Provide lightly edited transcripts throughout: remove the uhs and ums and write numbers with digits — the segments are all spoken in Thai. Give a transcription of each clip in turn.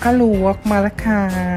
อาลูวอล์กมาแล้วค่ะ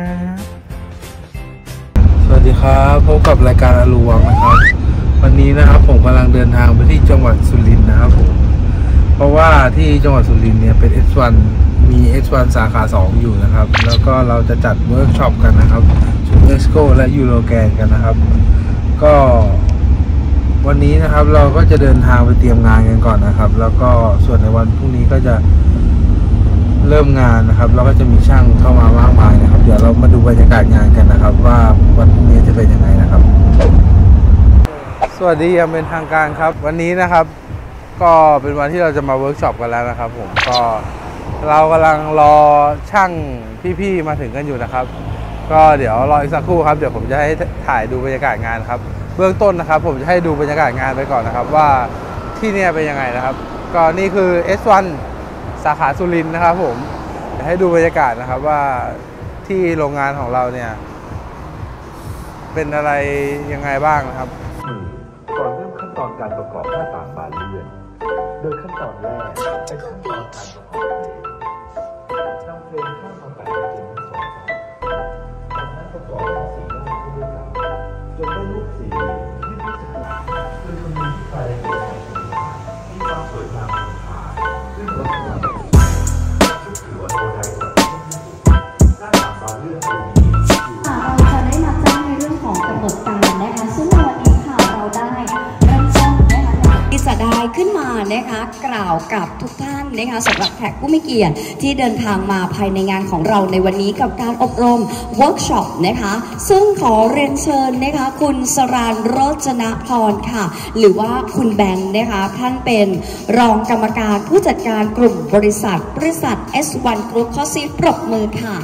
สวัสดีครับพบกับรายการอาลูวอล์กนะครับวันนี้นะครับผมกำลังเดินทางไปที่จังหวัดสุรินทร์นะครับผมเพราะว่าที่จังหวัดสุรินทร์เนี่ยเป็น S1 มี S1 สาขา 2 อยู่นะครับแล้วก็เราจะจัดเวิร์กช็อปกันนะครับศูนย์เอ็กซ์โกและยูโรแกนกันนะครับก็วันนี้นะครับเราก็จะเดินทางไปเตรียมงานกันก่อนนะครับแล้วก็ส่วนในวันพรุ่งนี้ก็จะเริ่มงานนะครับแล้วก็จะมีช่างเข้ามามากมายนะครับเดี๋ยวเรามาดูบรรยากาศงานกันนะครับว่าวันพรุ่งนี้จะเป็นยังไงนะครับสวัสดีอย่างเป็นทางการครับวันนี้นะครับก็เป็นวันที่เราจะมาเวิร์กช็อปกันแล้วนะครับผมก็เรากำลังรอช่างพี่ๆมาถึงกันอยู่นะครับก็เดี๋ยวรออีกสักครู่ครับเดี๋ยวผมจะให้ถ่ายดูบรรยากาศงานครับเบื้องต้นนะครับผมจะให้ดูบรรยากาศงานไปก่อนนะครับว่าที่นี่เป็นยังไงนะครับก็นี่คือ S1 สาขาสุรินทร์นะครับผมจะให้ดูบรรยากาศนะครับว่าที่โรงงานของเราเนี่ยเป็นอะไรยังไงบ้างนะครับก่อนเริ่มขั้นตอนการประกอบหน้าต่างบานเลื่อนโดยขั้นตอนแรกเป็นขั้นตอนการประกอบนำเฟรมข้ามมาแปะในเกณฑ์ทั้งสองฝั่งจากนั้นประกอบทั้ง4ด้านเข้าด้วยกันจนได้รูปสีที่รู้สึกโดยคำนึงที่รายละเอียดของชิ้นงานมีความสวยงามของฐานซึ่งลักษณะแบบซึ่งถือว่าโดยใดกว่าที่สุดหน้าต่างบานเลื่อนตรงนี้เราจะได้มาแจ้งในเรื่องของกำหนดการนะคะซึ่งในวันนี้ค่ะเราได้เริ่มต้นนะคะที่จะได้ขึ้นมานะคะกล่าวกับทุกท่านนะคะสำหรับแขกผู้มีเกียรติที่เดินทางมาภายในงานของเราในวันนี้กับการอบรมเวิร์กช็อปนะคะซึ่งขอเรียนเชิญนะคะคุณสราญโรจนพรค่ะหรือว่าคุณแบงค์นะคะท่านเป็นรองกรรมการผู้จัดการกลุ่มบริษัทS1 Group ขอเสียงปรบมือค่ะ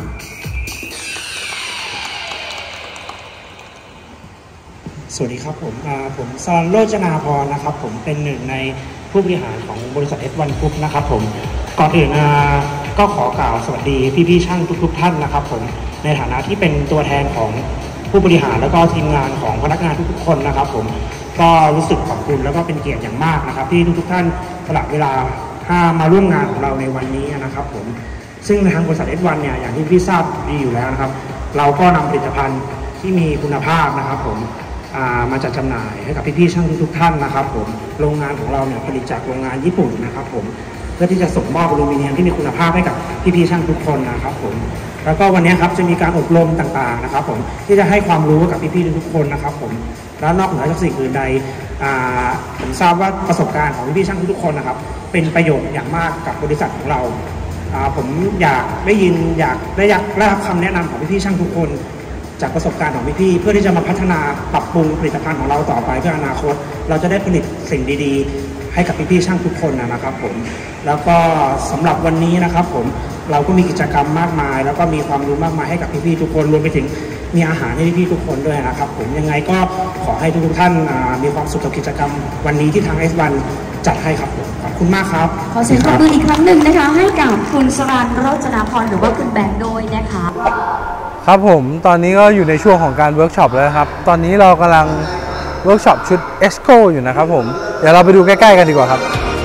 สวัสดีครับผมสราญโรจนาพรนะครับผมเป็นหนึ่งในผู้บริหารของบริษัท S1 Group นะครับผมก่อนอื่นก็ขอกล่าวสวัสดีพี่ๆช่างทุกท่านนะครับผมในฐานะที่เป็นตัวแทนของผู้บริหารแล้วก็ทีมงานของพนักงานทุกๆคนนะครับผมก็รู้สึกขอบคุณแล้วก็เป็นเกียรติอย่างมากนะครับที่ทุกท่านสละเวลามาร่วมงานของเราในวันนี้นะครับผมซึ่งทางบริษัท S1 เนี่ยอย่างที่พี่ทราบดีอยู่แล้วนะครับเราก็นำผลิตภัณฑ์ที่มีคุณภาพนะครับผมมาจัดจำหน่ายให้กับพี่ๆช่างทุกท่านนะครับผมโรงงานของเราเนี่ยผลิตจากโรงงานญี่ปุ่นนะครับผมเพื่อที่จะส่งมอบอลูมิเนียมที่มีคุณภาพให้กับพี่ๆช่างทุกคนนะครับผมแล้วก็วันนี้ครับจะมีการอบรมต่างๆนะครับผมที่จะให้ความรู้กับพี่ๆทุกคนนะครับผมแล้วนอกเหนือจากสิ่งอื่นใดผมทราบว่าประสบการณ์ของพี่ๆช่างทุกคนนะครับเป็นประโยชน์อย่างมากกับบริษัทของเราผมอยากได้รับคำแนะนำของพี่ๆช่างทุกคนจากประสบการณ์ของพี่ๆเพื่อที่จะมาพัฒนาปรับปรุงผลิตภัณฑ์ของเราต่อไปเพื่ออนาคตเราจะได้ผลิตสิ่งดีๆให้กับพี่ๆช่างทุกคนนะครับผมแล้วก็สำหรับวันนี้นะครับผมเราก็มีกิจกรรมมากมายแล้วก็มีความรู้มากมายให้กับพี่ๆทุกคนรวมไปถึงมีอาหารให้พี่ๆทุกคนด้วยนะครับผมยังไงก็ขอให้ทุกท่านมีความสุขกับกิจกรรมวันนี้ที่ทาง S1 จัดให้ครับผมขอบคุณมากครับขอเสียงปรบมืออีกครั้งหนึ่งนะคะให้กับคุณสราญโรจนาพรหรือว่าคุณแบงค์ด้วยนะคะครับผมตอนนี้ก็อยู่ในช่วงของการเวิร์กช็อปแล้วครับตอนนี้เรากำลังเวิร์กช็อปชุด EXCO อยู่นะครับผมเดี๋ยวเราไปดูใกล้ๆกันดีกว่าครับ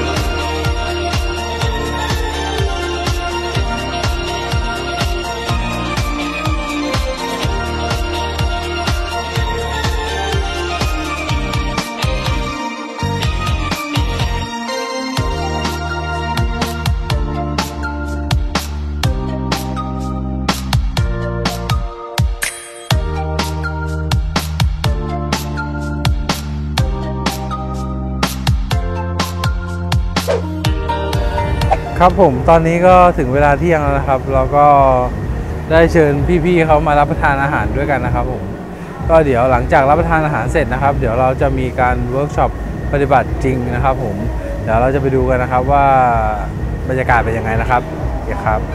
ครับผมตอนนี้ก็ถึงเวลาเที่ยงแล้วนะครับเราก็ได้เชิญพี่ๆเขามารับประทานอาหารด้วยกันนะครับผมก็เดี๋ยวหลังจากรับประทานอาหารเสร็จนะครับเดี๋ยวเราจะมีการเวิร์กช็อปปฏิบัติจริงนะครับผมเดี๋ยวเราจะไปดูกันนะครับว่าบรรยากาศเป็นยังไงนะครับเดี๋ยวครับ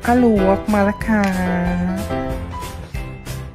อาลวกมาแล้วค่ะ